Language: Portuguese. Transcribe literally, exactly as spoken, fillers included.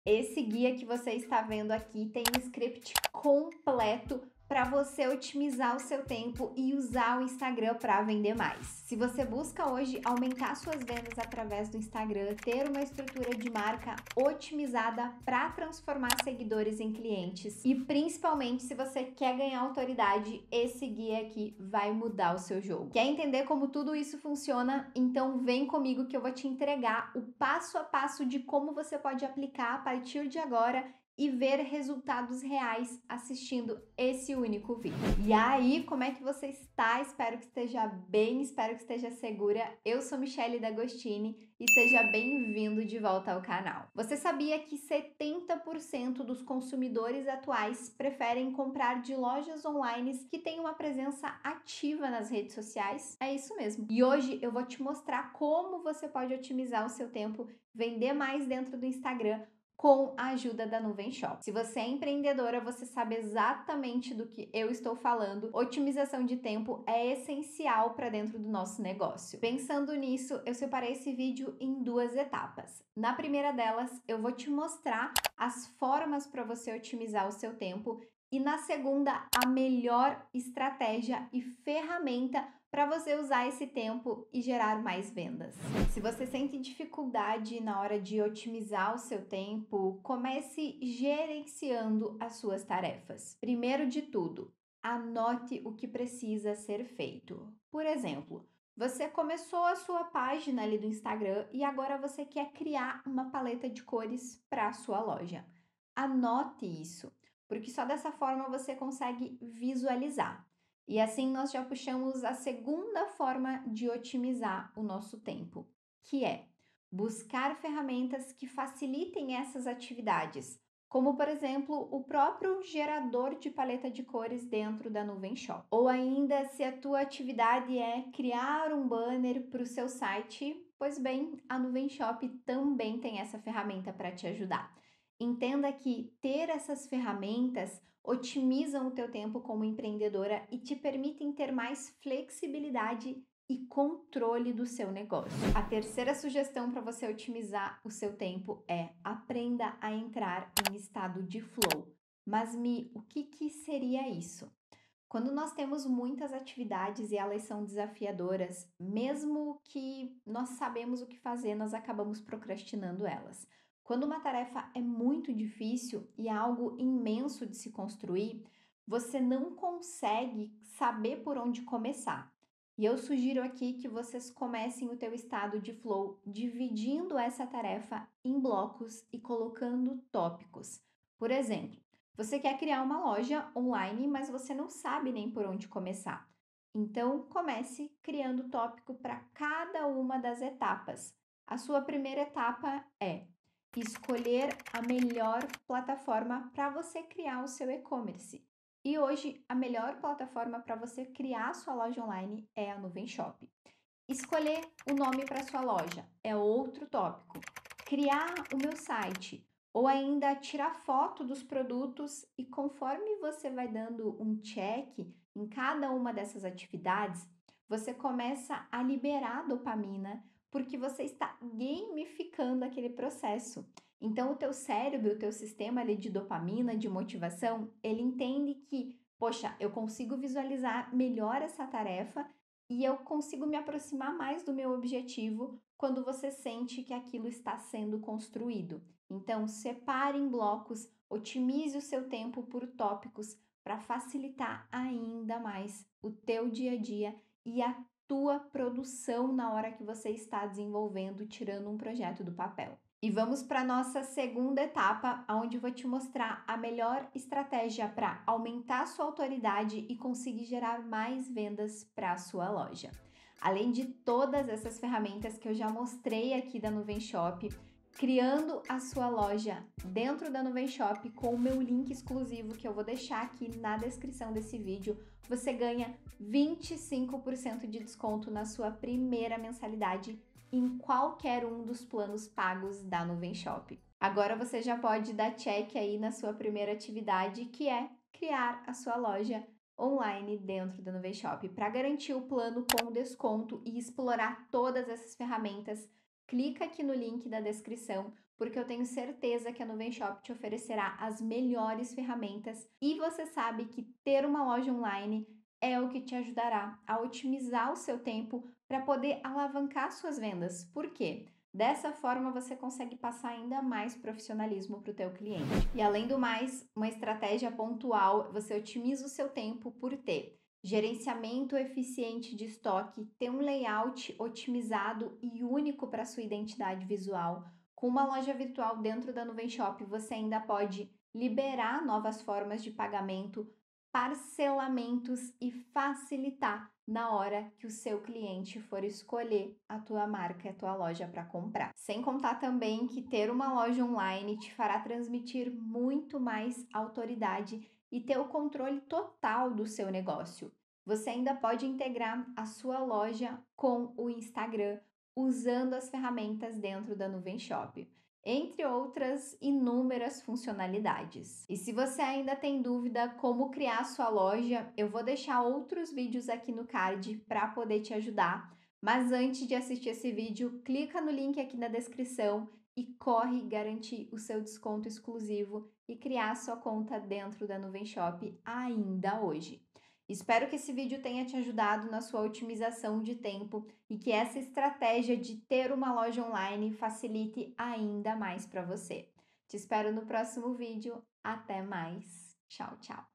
Esse guia que você está vendo aqui tem um script completo para você otimizar o seu tempo e usar o Instagram para vender mais. Se você busca hoje aumentar suas vendas através do Instagram, ter uma estrutura de marca otimizada para transformar seguidores em clientes e principalmente se você quer ganhar autoridade, esse guia aqui vai mudar o seu jogo. Quer entender como tudo isso funciona? Então vem comigo que eu vou te entregar o passo a passo de como você pode aplicar a partir de agora e ver resultados reais assistindo esse único vídeo. E aí, como é que você está? Espero que esteja bem, espero que esteja segura. Eu sou Michelle D'Agostini e seja bem-vindo de volta ao canal. Você sabia que setenta por cento dos consumidores atuais preferem comprar de lojas online que têm uma presença ativa nas redes sociais? É isso mesmo. E hoje eu vou te mostrar como você pode otimizar o seu tempo, vender mais dentro do Instagram, com a ajuda da Nuvem Shop. Se você é empreendedora, você sabe exatamente do que eu estou falando. Otimização de tempo é essencial para dentro do nosso negócio. Pensando nisso, eu separei esse vídeo em duas etapas. Na primeira delas, eu vou te mostrar as formas para você otimizar o seu tempo e na segunda, a melhor estratégia e ferramenta para você usar esse tempo e gerar mais vendas. Se você sente dificuldade na hora de otimizar o seu tempo, comece gerenciando as suas tarefas. Primeiro de tudo, anote o que precisa ser feito. Por exemplo, você começou a sua página ali do Instagram e agora você quer criar uma paleta de cores para a sua loja. Anote isso, porque só dessa forma você consegue visualizar. E assim nós já puxamos a segunda forma de otimizar o nosso tempo, que é buscar ferramentas que facilitem essas atividades, como por exemplo o próprio gerador de paleta de cores dentro da Nuvem Shop. Ou ainda, se a tua atividade é criar um banner para o seu site, pois bem, a Nuvem Shop também tem essa ferramenta para te ajudar. Entenda que ter essas ferramentas otimizam o teu tempo como empreendedora e te permitem ter mais flexibilidade e controle do seu negócio. A terceira sugestão para você otimizar o seu tempo é aprenda a entrar em estado de flow. Mas Mi, o que, que seria isso? Quando nós temos muitas atividades e elas são desafiadoras, mesmo que nós sabemos o que fazer, nós acabamos procrastinando elas. Quando uma tarefa é muito difícil e é algo imenso de se construir, você não consegue saber por onde começar. E eu sugiro aqui que vocês comecem o teu estado de flow dividindo essa tarefa em blocos e colocando tópicos. Por exemplo, você quer criar uma loja online, mas você não sabe nem por onde começar. Então, comece criando tópico para cada uma das etapas. A sua primeira etapa é escolher a melhor plataforma para você criar o seu e-commerce. E hoje, a melhor plataforma para você criar a sua loja online é a Nuvem Shop. Escolher o nome para sua loja é outro tópico. Criar o meu site ou ainda tirar foto dos produtos e conforme você vai dando um check em cada uma dessas atividades, você começa a liberar dopamina porque você está gamificando aquele processo. Então o teu cérebro, o teu sistema ali de dopamina, de motivação, ele entende que, poxa, eu consigo visualizar melhor essa tarefa e eu consigo me aproximar mais do meu objetivo quando você sente que aquilo está sendo construído. Então, separe em blocos, otimize o seu tempo por tópicos para facilitar ainda mais o teu dia a dia e a tua produção na hora que você está desenvolvendo, tirando um projeto do papel. E vamos para a nossa segunda etapa, onde eu vou te mostrar a melhor estratégia para aumentar a sua autoridade e conseguir gerar mais vendas para a sua loja. Além de todas essas ferramentas que eu já mostrei aqui da Nuvem Shop, criando a sua loja dentro da Nuvem Shop com o meu link exclusivo que eu vou deixar aqui na descrição desse vídeo, você ganha vinte e cinco por cento de desconto na sua primeira mensalidade em qualquer um dos planos pagos da Nuvem Shop. Agora você já pode dar check aí na sua primeira atividade, que é criar a sua loja online dentro da Nuvem Shop. Para garantir o plano com desconto e explorar todas essas ferramentas, clica aqui no link da descrição, porque eu tenho certeza que a Nuvem Shop te oferecerá as melhores ferramentas e você sabe que ter uma loja online é o que te ajudará a otimizar o seu tempo para poder alavancar suas vendas. Por quê? Dessa forma você consegue passar ainda mais profissionalismo para o teu cliente. E além do mais, uma estratégia pontual, você otimiza o seu tempo por ter gerenciamento eficiente de estoque, ter um layout otimizado e único para sua identidade visual. Com uma loja virtual dentro da Nuvem Shop, você ainda pode liberar novas formas de pagamento, parcelamentos e facilitar na hora que o seu cliente for escolher a tua marca e a tua loja para comprar. Sem contar também que ter uma loja online te fará transmitir muito mais autoridade e ter o controle total do seu negócio. Você ainda pode integrar a sua loja com o Instagram usando as ferramentas dentro da Nuvem Shop, entre outras inúmeras funcionalidades. E se você ainda tem dúvida como criar sua loja, eu vou deixar outros vídeos aqui no card para poder te ajudar. Mas antes de assistir esse vídeo, clica no link aqui na descrição e corre garantir o seu desconto exclusivo e criar sua conta dentro da Nuvem Shop ainda hoje. Espero que esse vídeo tenha te ajudado na sua otimização de tempo e que essa estratégia de ter uma loja online facilite ainda mais para você. Te espero no próximo vídeo. Até mais. Tchau, tchau.